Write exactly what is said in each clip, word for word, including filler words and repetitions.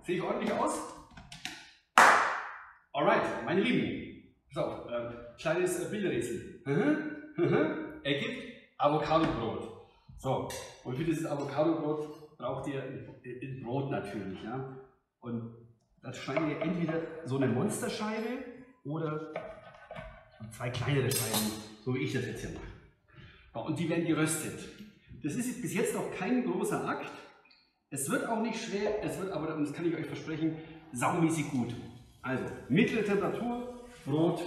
Sehe ich ordentlich aus? Alright, meine Lieben. So, äh, kleines Bilderrätsel. Ergibt Avocado-Brot. So, und für dieses Avocado-Brot braucht ihr ein Brot natürlich. Ja? Und das schneidet ihr entweder so eine Monsterscheibe oder zwei kleinere Scheiben, so wie ich das jetzt hier mache. Ja, und die werden geröstet. Das ist bis jetzt noch kein großer Akt. Es wird auch nicht schwer, es wird aber, und das kann ich euch versprechen, saumäßig gut. Also, mittlere Temperatur, Brot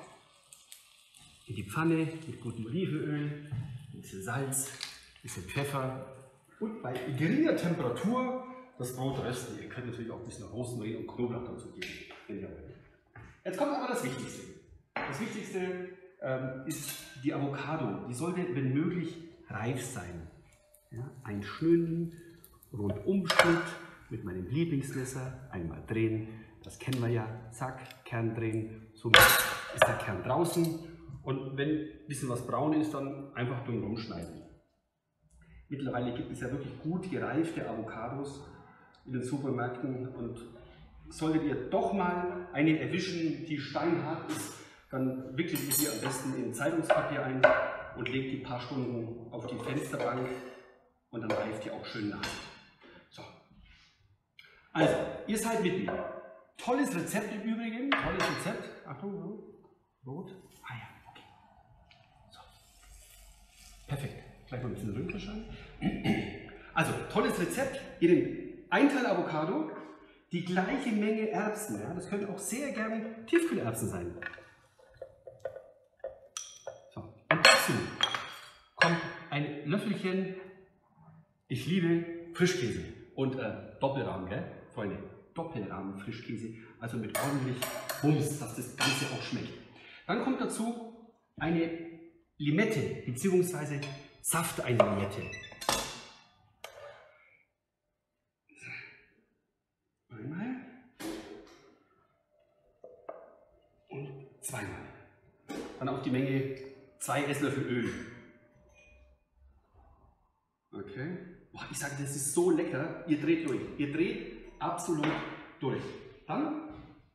in die Pfanne mit gutem Olivenöl, ein bisschen Salz, ein bisschen Pfeffer und bei geringer Temperatur das Brot rösten. Ihr könnt natürlich auch ein bisschen Rosmarin und Knoblauch dazu geben, wenn ihr wollt. Jetzt kommt aber das Wichtigste. Das Wichtigste ähm, ist die Avocado. Die sollte, wenn möglich, reif sein. Ja, einen schönen Rundumschnitt mit meinem Lieblingsmesser, einmal drehen. Das kennen wir ja, zack, Kern drehen, somit ist der Kern draußen und wenn ein bisschen was braun ist, dann einfach drum rumschneiden. Mittlerweile gibt es ja wirklich gut gereifte Avocados in den Supermärkten und solltet ihr doch mal eine erwischen, die steinhart ist, dann wickelt ihr die am besten in Zeitungspapier ein und legt die paar Stunden auf die Fensterbank und dann reift die auch schön nach. So. Also, ihr seid mit mir. Tolles Rezept im Übrigen, tolles Rezept. Achtung, so. Rot. Ah ja, okay. So. Perfekt. Gleich mal ein bisschen Röntgenschein. Also, tolles Rezept. Ihr nehmt ein Teil Avocado, die gleiche Menge Erbsen. Ja? Das können auch sehr gerne Tiefkühlerbsen sein. So. Und dazu kommt ein Löffelchen, ich liebe Frischkäse und äh, Doppelrahmen, gell, Freunde? Doppelrahmen Frischkäse, also mit ordentlich Bums, dass das Ganze auch schmeckt. Dann kommt dazu eine Limette, beziehungsweise Saft einer Limette. Einmal und zweimal. Dann auf die Menge zwei Esslöffel Öl. Okay. Boah, ich sage, das ist so lecker. Ihr dreht durch. Ihr dreht absolut durch. Dann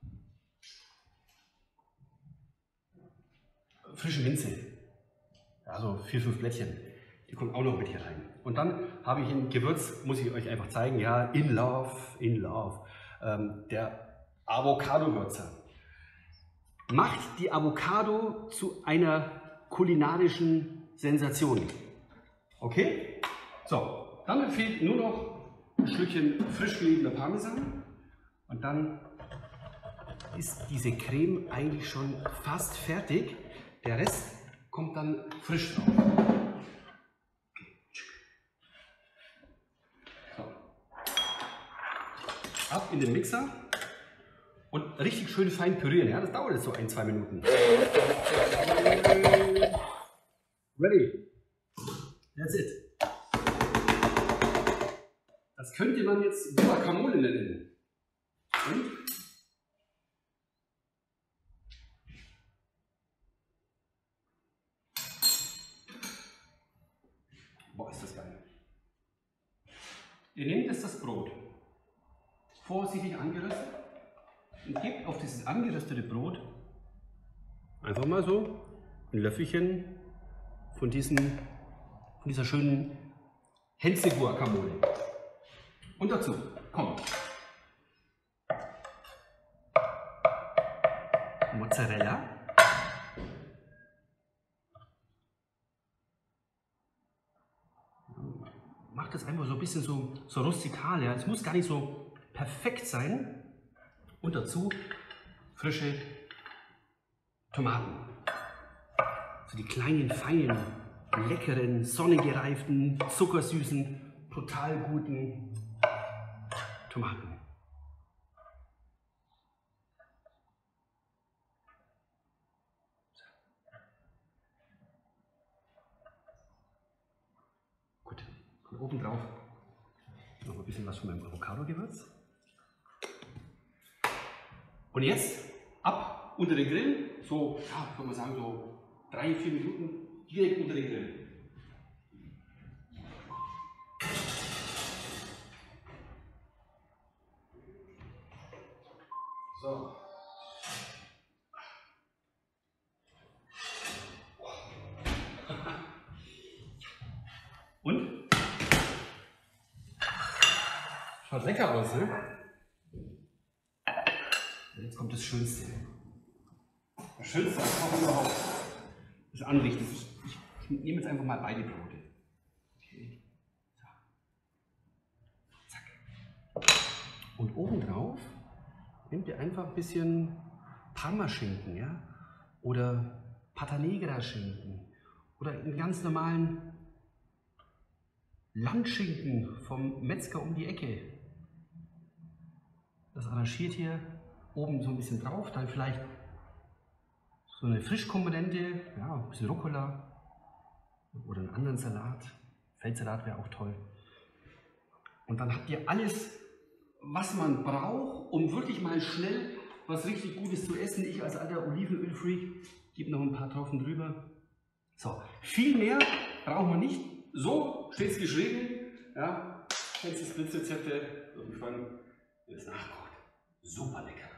frische Minze. Also vier, fünf Blättchen. Die kommen auch noch mit hier rein. Und dann habe ich ein Gewürz, muss ich euch einfach zeigen. Ja, in love, in love. Ähm, der Avocado-Würzer. Macht die Avocado zu einer kulinarischen Sensation. Okay? So, dann fehlt nur noch ein Schlückchen frisch geriebener Parmesan und dann ist diese Creme eigentlich schon fast fertig. Der Rest kommt dann frisch drauf. So. Ab in den Mixer und richtig schön fein pürieren. Ja, das dauert jetzt so ein, zwei Minuten. Ready. That's it. Das könnte man jetzt Guacamole nennen. Und? Boah, ist das geil. Ihr nehmt jetzt das Brot, vorsichtig angeröstet, und gebt auf dieses angeröstete Brot einfach mal so ein Löffelchen von, diesen, von dieser schönen Henze-Guacamole. Und dazu kommt Mozzarella, macht das einfach so ein bisschen so, so rustikal, ja. Es muss gar nicht so perfekt sein. Und dazu frische Tomaten. So die kleinen, feinen, leckeren, sonnengereiften, zuckersüßen, total guten Tomaten. Gut, und oben drauf noch ein bisschen was von meinem Avocado-Gewürz. Und jetzt ab unter den Grill, so, ja, kann man sagen, so drei, vier Minuten direkt unter den Grill. So. Und? Schaut lecker aus, ne? Jetzt kommt das Schönste. Das Schönste am Kochen überhaupt. Das Anrichten. Ich, ich nehme jetzt einfach mal beide Brote. Okay. So. Zack. Und obendrauf nehmt ihr einfach ein bisschen Parmaschinken, ja? Oder Pata Negra Schinken. Oder einen ganz normalen Landschinken vom Metzger um die Ecke. Das arrangiert hier oben so ein bisschen drauf, dann vielleicht so eine Frischkomponente, ja, ein bisschen Rucola oder einen anderen Salat. Feldsalat wäre auch toll. Und dann habt ihr alles, was man braucht, um wirklich mal schnell was richtig Gutes zu essen. Ich als alter Olivenöl-Freak gebe noch ein paar Tropfen drüber. So, viel mehr brauchen wir nicht. So steht es geschrieben. Ja, kennst du Spritzrezepte? Würde mich freuen, wenn es nachkocht. Super lecker.